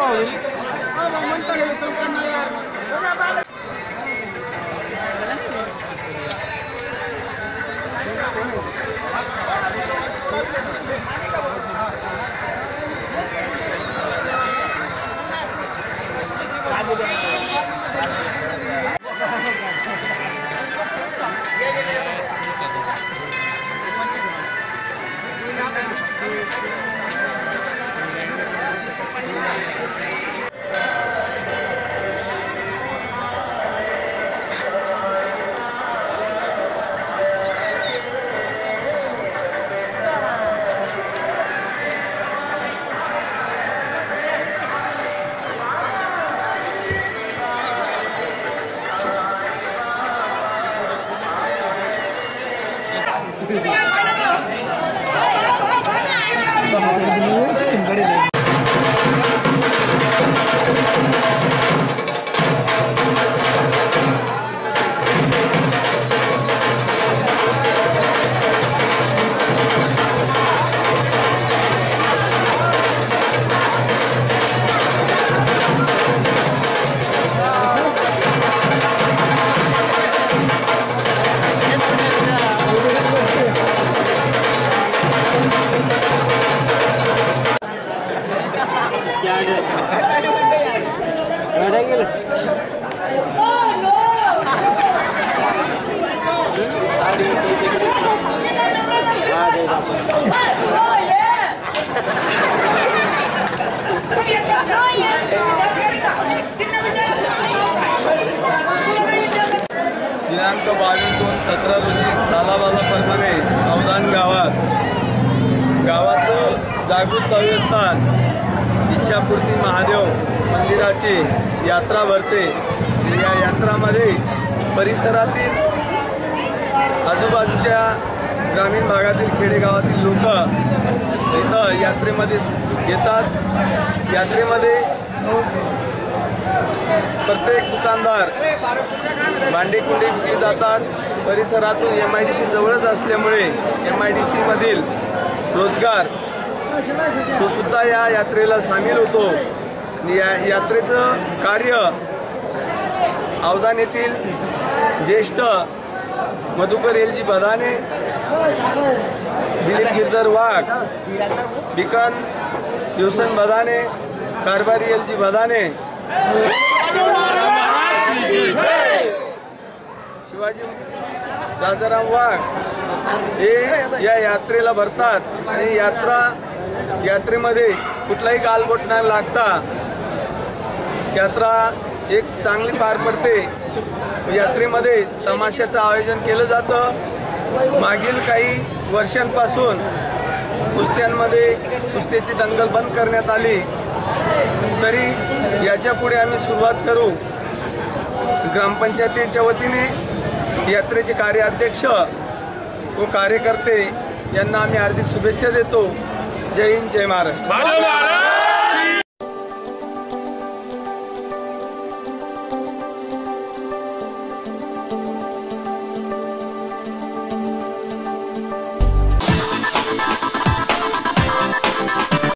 दिनांक 22/2/17 रोजी सालाबाजाप्रमाणे अवधान गावाचं जागृत देवस्थान इच्छापूर्ती महादेव मंदिराची यात्रा भरते। या यात्रामध्ये परिसरातील आजूबाजूच्या ग्रामीण भागातील खेडेगावातील लोक इथं यात्रेमध्ये येतात। यात्रेमध्ये प्रत्येक दुकानदार भांडेकुंडे विकली जातात। परिसरातून MIDC जवळच असल्यामुळे MIDC मधील रोजगार तो सुद्धा या यात्रेला सामील होतो। या यात्रेचं कार्य अवधान येथील ज्येष्ठ मधुकर LG बदाने, दिलीप गिरधर वाघ, बिकन दिवसन बदाने, कारभारी LG बदाने, शिवाजी राजाराम वाघ हे या यात्रेला भरतात। आणि यात्रेमध्ये कुठलाही गालबोट न लागता यात्रा एक चांगली पार पडते। यात्रेमध्ये तमाशाचं आयोजन केलं जातं। मागील काही वर्षांपासून कुस्त्यांमध्ये कुस्तीची दंगल बंद करण्यात आली, तरी याच्या पुढे आम्ही सुरुवात करू। ग्रामपंचायतीच्या वतीने यात्रेचे कार्याध्यक्ष व कार्यकर्ते यांना आम्ही हार्दिक शुभेच्छा देतो। जय हिंद, जय महाराष्ट्र।